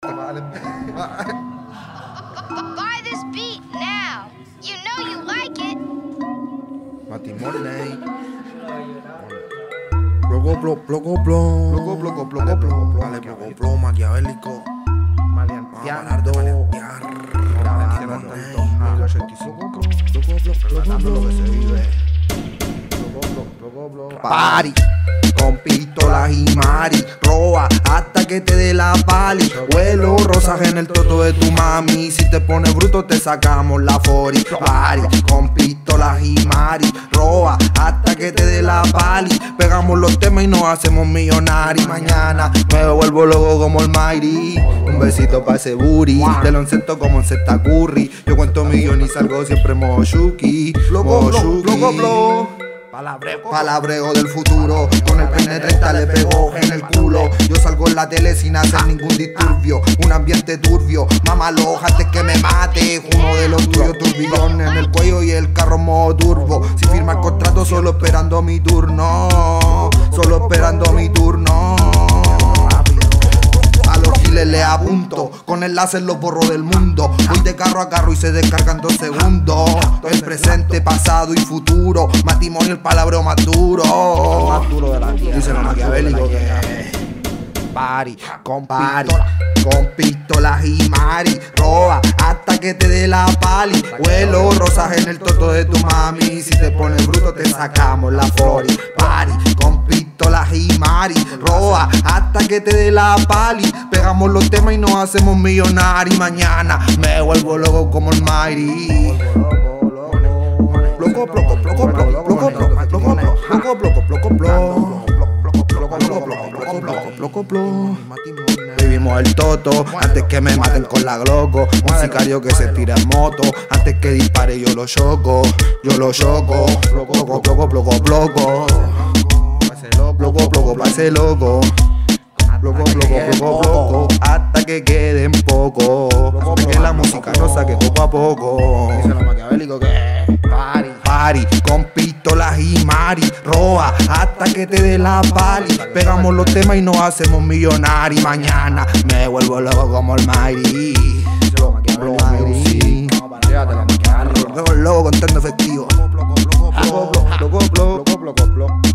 Buy this beat now. You know you like it. Matimorney. Dale, maquiavélico. Maleanteando. Relatando lo que se vive. Party, con pistolas y mari, roba hasta que te dé la pali. Huelo rosas en el toto de tu mami. Si te pones bruto te sacamos la 40. Party, con pistolas y mari, roba hasta que te dé la pali. Pegamos los temas y nos hacemos millonarios. Mañana me vuelvo loco como el Mighty. Un besito pa' ese booty, te lo encento como en Zeta Curry. Yo cuento millones y salgo siempre Moshuki. Palabreo del futuro, con el peine 30 le pegó en el culo. Yo salgo en la tele sin hacer ningún disturbio. Un ambiente turbio, mámalo antes que me mate. Uno de los tuyos, turbillón en el cuello y el carro modo turbo. Si firma el contrato solo esperando mi turno. Solo esperando mi turno. A los giles le apunto, con el láser los borro del mundo. Voy de carro a carro y se descargan 2 segundos. El presente, pasado y futuro. Matrimonio, el palabreo más duro. Más duro de la tierra. Dice lo maquiavélico que party, con pistolas y mari, roba hasta que te dé la pali. Huelo rosas en el toto de tu mami. Si te pones bruto te sacamos la 40. Party, con pistolas y mari, roba hasta que te dé la pali. Pegamos los temas y nos hacemos millonarios. Mañana me vuelvo loco como el Mighty. Vivimos el toto antes que me maten con la gloco. Un sicario que se tira en moto, antes que dispare yo lo choco. Yo lo choco. Pase loco. Hasta que queden poco. Que la música nos saque poco a poco. Dice lo maquiavélico que Party, con pistolas y mari, roba hasta que te dé la pali. Pegamos los temas y nos hacemos millonarios. Mañana me vuelvo loco como el Mighty. Loco contando efectivo.